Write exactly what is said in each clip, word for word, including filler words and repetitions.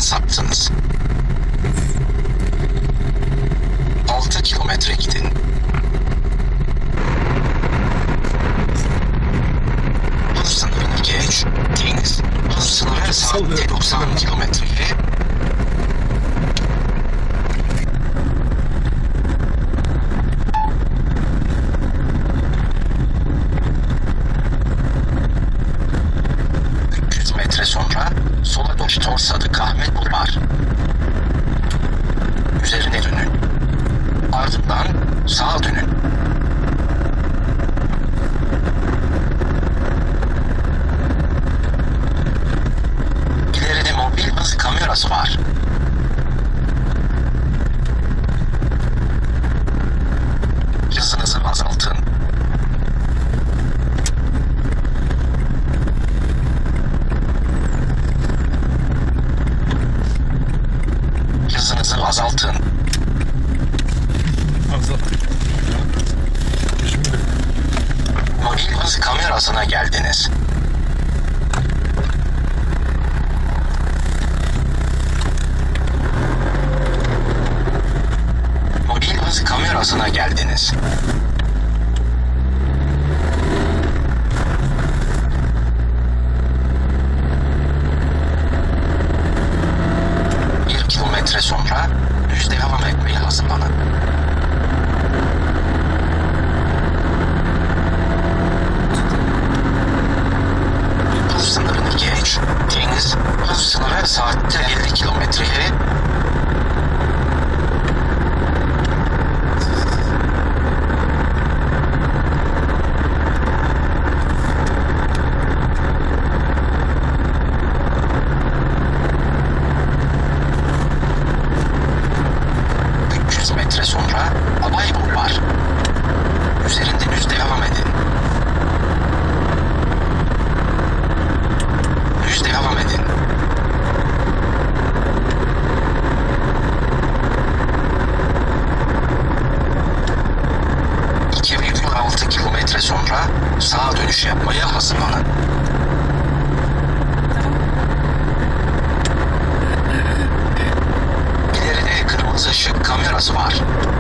saptınız. altı kilometre gidin. Hız sınırını geç. Deniz. Hız sınırı saatte doksan kilometreye. üç yüz metre sonra sola Doktor Sadık Ahmet Bulvar. Üzerine dönün. Ardından sağa dönün. İleride mobil hız kamerası var. Hızınızı azaltın. Hızınızı azaltın. Azalttık. Şimdi Mobil hız kamerasına geldiniz. Mobil hız kamerasına geldiniz. Bir kilometre sonra düz devam etmeye hazırlanın. Hız sınırını geç. Deniz hız sınırı saatte elli kilometreye. üç yüz metre sonra Abay Bulvar. Üzerinde düz devam edin. Düz devam edin. iki virgül altı kilometre sonra sağa dönüş yapmaya hazırlanın. İleride kırmızı ışık kamerası var.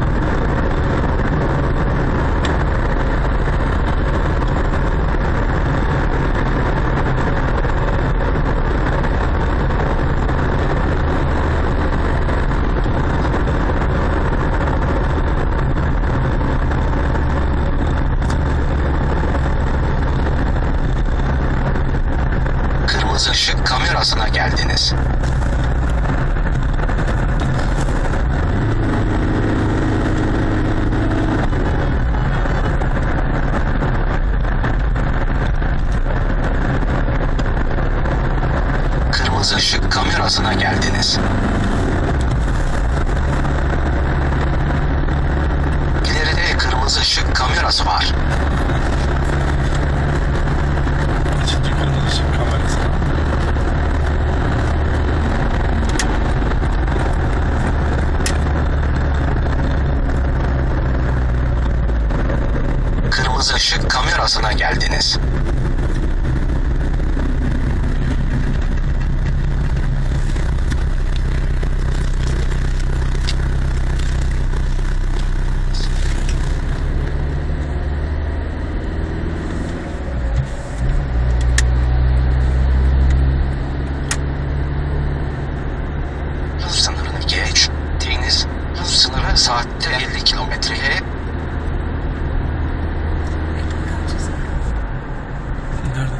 Kırmızı ışık kamerasına geldiniz. Kırmızı ışık kamerasına geldiniz. İleride kırmızı ışık kamerası var. ikinci kırmızı ışık kamerası. Kırmızı ışık kamerasına geldiniz. Hız sınırını geç. Deniz hız sınırı saatte elli kilometreye. Nerede?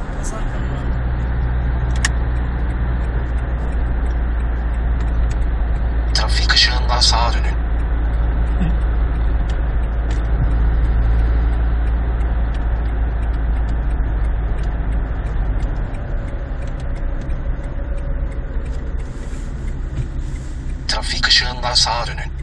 Trafik ışığından sağa dönün. Trafik ışığından sağa dönün.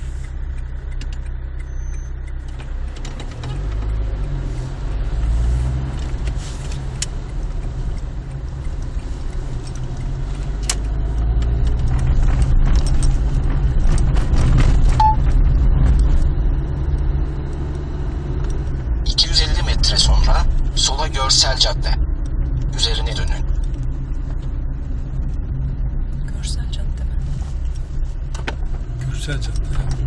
iki yüz elli metre sonra sola Görsel Cadde. Üzerine dönün. Görsel. güzel cadde.